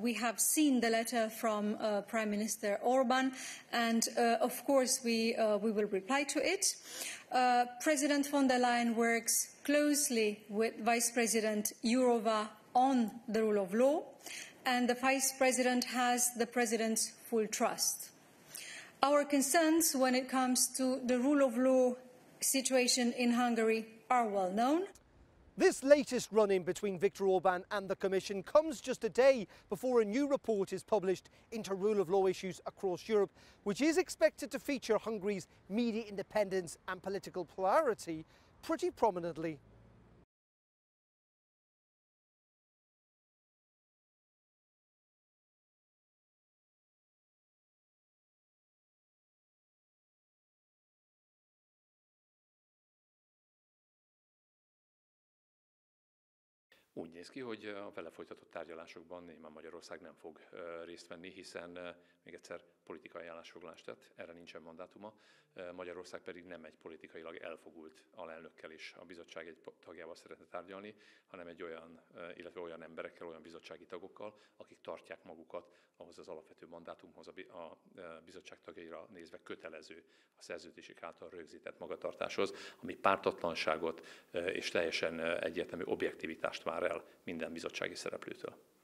We have seen the letter from Prime Minister Orban, and of course we will reply to it. President von der Leyen works closely with Vice President Jourova on the rule of law, and the Vice President has the President's full trust. Our concerns when it comes to the rule of law situation in Hungary are well known. This latest run-in between Viktor Orban and the Commission comes just a day before a new report is published into rule of law issues across Europe, which is expected to feature Hungary's media independence and political polarity pretty prominently. Úgy néz ki, hogy a vele folytatott tárgyalásokban nyilván Magyarország nem fog részt venni, hiszen még egyszer politikai állásfoglalást tett, erre nincsen mandátuma. Magyarország pedig nem egy politikailag elfogult alelnökkel és a bizottság egy tagjával szeretne tárgyalni, hanem egy olyan, illetve olyan emberekkel, olyan bizottsági tagokkal, akik tartják magukat ahhoz az alapvető mandátumhoz, a bizottság tagjaira nézve kötelező a szerződések által rögzített magatartáshoz, ami pártatlanságot és teljesen egyértelmű objektivitást vár el minden bizottsági szereplőtől.